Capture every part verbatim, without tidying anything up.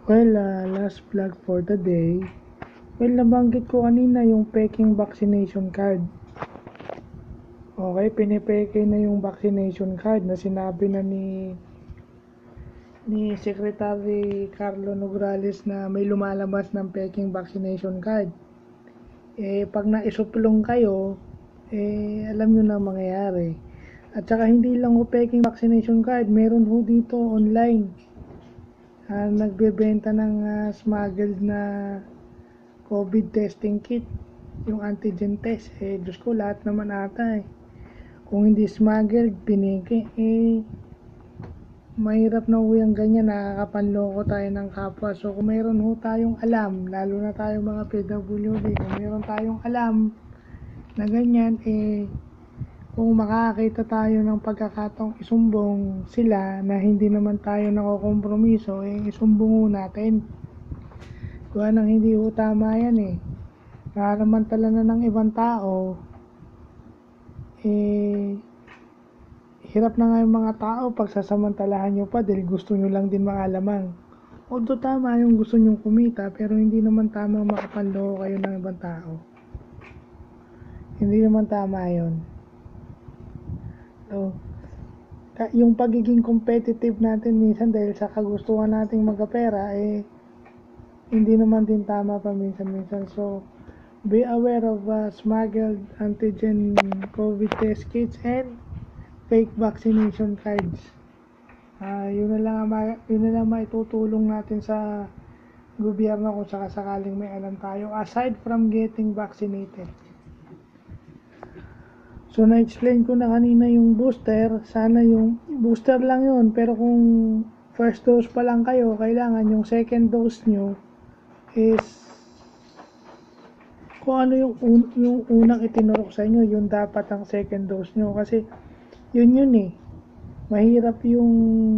Well, ah, last vlog for the day. Well, nabanggit ko kanina yung peking vaccination card. Okay, pinipeke na yung vaccination card na sinabi na ni ni Secretary Carlo Nograles na may lumalabas ng peking vaccination card. Eh, pag naisuplong kayo, eh, alam nyo na mangyayari. At saka hindi lang ho peking vaccination card, meron ho dito online. Uh, nagbebenta ng uh, smuggled na COVID testing kit, yung antigen test. Eh, Diyos ko, lahat naman ata eh. Kung hindi smuggled, piniki, eh, mahirap na ho yung ganyan, nakakapanloko tayo ng kapwa. So, kung mayroon ho tayong alam, lalo na tayong mga P W D, kung mayroon tayong alam na ganyan, eh, kung makakita tayo ng pagkakataong isumbong sila na hindi naman tayo nakokompromiso, eh isumbong natin. Kung nang hindi ho tama yan eh. Nararamantala na ng ibang tao, eh hirap na nga yung mga tao pag sasamantalahan nyo pa dahil gusto nyo lang din makalamang. Although tama yung gusto nyo kumita, pero hindi naman tama makapanloko kayo ng ibang tao. Hindi naman tama yun. So, yung pagiging competitive natin minsan dahil sa kagustuhan nating magkapera, eh, hindi naman din tama pa minsan-minsan. So, be aware of uh, smuggled antigen COVID test kits and fake vaccination cards. Uh, yun na lang, yun na lang maitutulong natin sa gobyerno kung sakasakaling may alam tayo. Aside from getting vaccinated. So, na-explain ko na kanina yung booster. Sana yung booster lang yun. Pero kung first dose pa lang kayo, kailangan yung second dose nyo is kung ano yung, un yung unang itinurok sa inyo, yun dapat ang second dose nyo. Kasi yun yun eh. Mahirap yung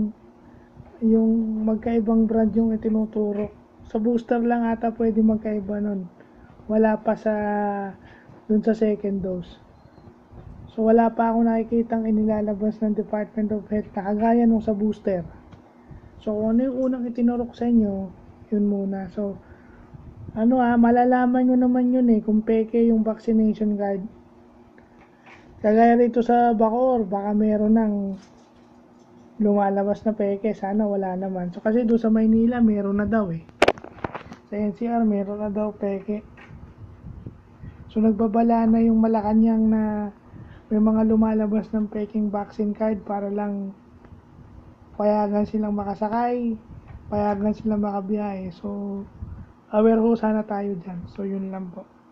yung magkaibang brand yung itinuturok. Sa booster lang ata pwede magkaiba nun. Wala pa sa dun sa second dose. So, wala pa ako nakikitang inilalabas ng Department of Health na kagaya nung sa booster. So, kung ano yung unang itinurok sa inyo, yun muna. So, ano ah, malalaman nyo naman yun eh, kung peke yung vaccination card. Kagaya rito sa Bacoor, baka meron ng lumalabas na peke. Sana wala naman. So, kasi doon sa Maynila, meron na daw eh. Sa N C R, meron na daw peke. So, nagbabala na yung Malacanang na may mga lumalabas ng peking vaccine card para lang payagan silang makasakay, payagan silang makabiyahe. So, aware ho sana tayo dyan. So, yun lang po.